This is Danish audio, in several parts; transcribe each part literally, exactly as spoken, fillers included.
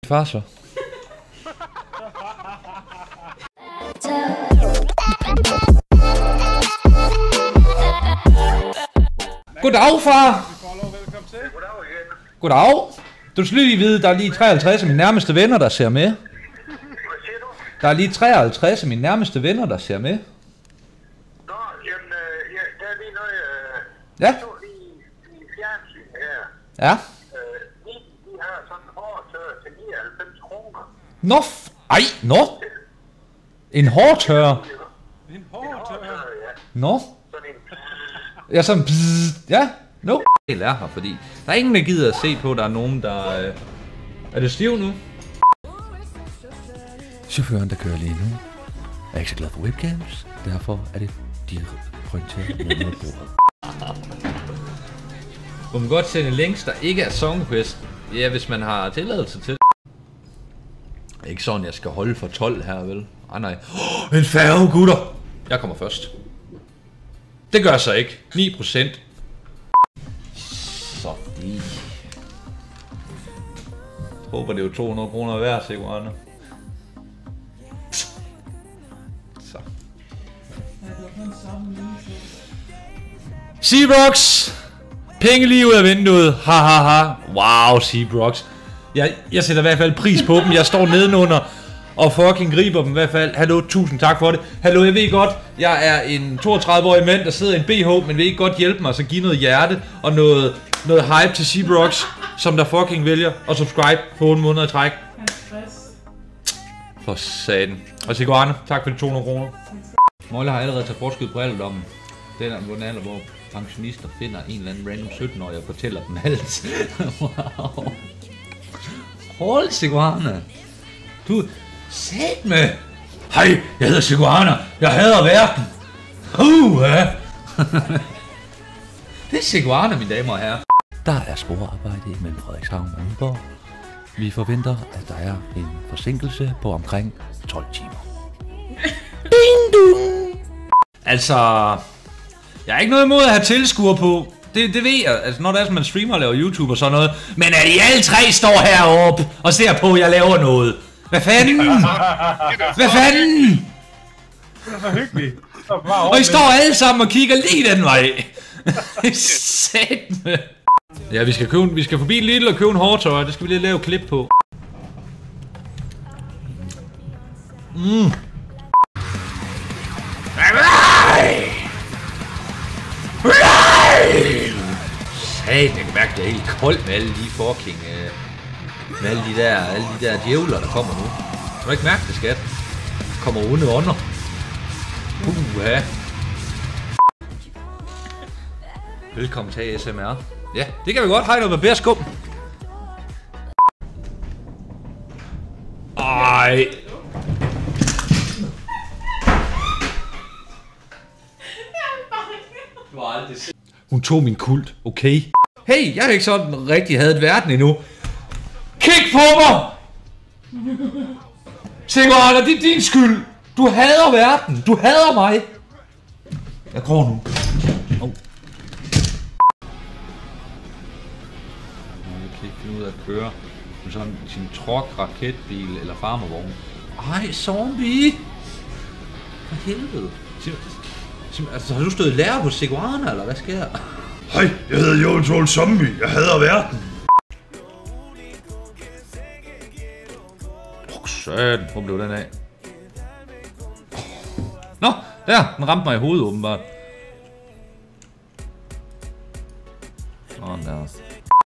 Far så. Goddag, far. Goddag. Du skal lige vide, der er lige treoghalvtreds af mine nærmeste venner, der ser med. Der er lige treoghalvtreds af mine nærmeste venner, der ser med. Nå, jamen, ja, der er lige noget, ja. Jeg så lige i fjernsyn her. Ja. Øh, de, de har sådan en hårtør til nioghalvfems kroner. Nå, f... Ej, nå. En hårtørre. En hårtørre? Ja. Nå. Sådan en... Ja, sådan bzzz. Ja, no. Det er her, fordi der er ingen, der gider at se på, at der er nogen, der... Øh... Er det stiv nu? Chaufføren, der kører lige nu, er ikke så glad for webcams. Derfor er det de pointerede med noget bruger. Må man godt sende links, der ikke er songquest? Ja, hvis man har tilladelse til. Ikke sådan, jeg skal holde for tolv her, vel? Ah, nej. Oh, en færge, gutter! Jeg kommer først. Det gør så ikke. ni procent. Så lige. Jeg håber, det er jo to hundrede kroner hver, Sigurd. Så. Seabrox! Penge lige ud af vinduet. Ha ha ha. Wow, Seabrox. Jeg, jeg sætter i hvert fald pris på dem. Jeg står nedenunder og fucking griber dem i hvert fald. Hallo, tusind tak for det. Hallo, jeg ved godt, jeg er en toogtredive-årig mand, der sidder i en B H, men vil ikke godt hjælpe mig, så give noget hjerte og noget, noget hype til Seabrox, som der fucking vælger at subscribe på otte måneder i træk. For satan. Og Sigurd, tak for de to hundrede kroner. Mølle har allerede taget forskud på alderdommen. Den er den alder, hvor pensionister finder en eller anden random sytten-årig og fortæller dem alt. Wow. Hold, Sigurd. Du... Sæt med! Hej, jeg hedder Sigurd. Jeg hader verden. Uh, ja. Det er Sigurd, mine damer og herrer. Der er sporarbejde mellem Frederikshavn og Nyborg. Vi forventer, at der er en forsinkelse på omkring tolv timer. Ding dong! Altså... Jeg er ikke noget imod at have tilskuere på. Det, det ved jeg, altså når det er, som man streamer og laver YouTube og sådan noget. Men at I alle tre står heroppe og ser på, at jeg laver noget. Hvad fanden? Hvad fanden? Det er så hyggeligt. Og I står alle sammen og kigger lige den vej. Satme. Ja, vi skal, købe, vi skal forbi Lidl og købe en hårtøj. Det skal vi lige lave klip på. Mm. Satan, jeg kan mærke, det er helt koldt med alle de fucking... Øh, med alle de der, alle de der djævler, der kommer nu. Kan du ikke mærke det, skat? Kommer onde ånder. Uha. Velkommen til A S M R. Ja, det kan vi godt. Hej, noget barberskum. Ej. Hun tog min kult, okay? Hey, jeg har ikke sådan rigtig hadet verden endnu. Kig på mig! Sigurd, det er din skyld. Du hader verden. Du hader mig. Jeg går nu. Oh. Jeg kan ikke finde ud af at køre med sådan sin truck, raketbil eller farmervogn. Ej, zombie! For helvede. Altså, har du stået lærer på Sigurd, eller hvad sker der? Hej, jeg hedder Joel Zombie. Jeg hader verden. Sådan, hvor blev den af? Nå, der, den ramte mig i hovedet åbenbart. Sådan der.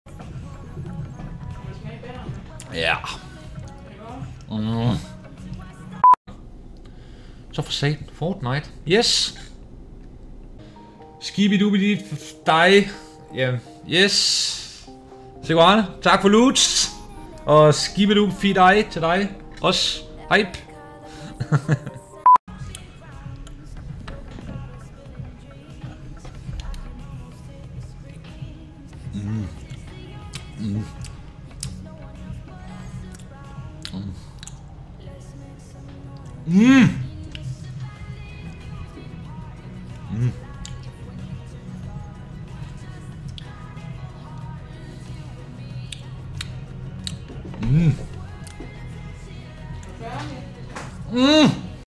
Ja. Mm. Så for satan, Fortnite. Yes. Skibidubidi dig. Ja, yes. Sigurd, tak for loot. Og skibidubidi dig til dig. Også hype. mm. Mm. Mm. Mm. Mm. Mm.